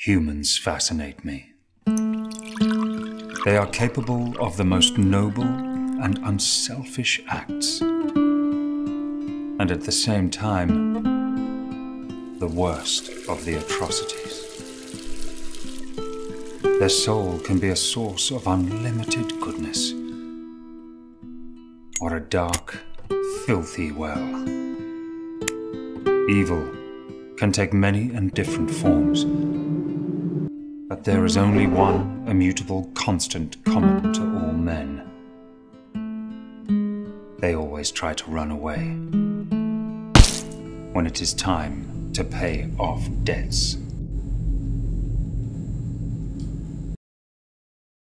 Humans fascinate me. They are capable of the most noble and unselfish acts, and at the same time, the worst of the atrocities. Their soul can be a source of unlimited goodness, or a dark, filthy well. Evil can take many and different forms, but there is only one immutable constant common to all men. They always try to run away when it is time to pay off debts.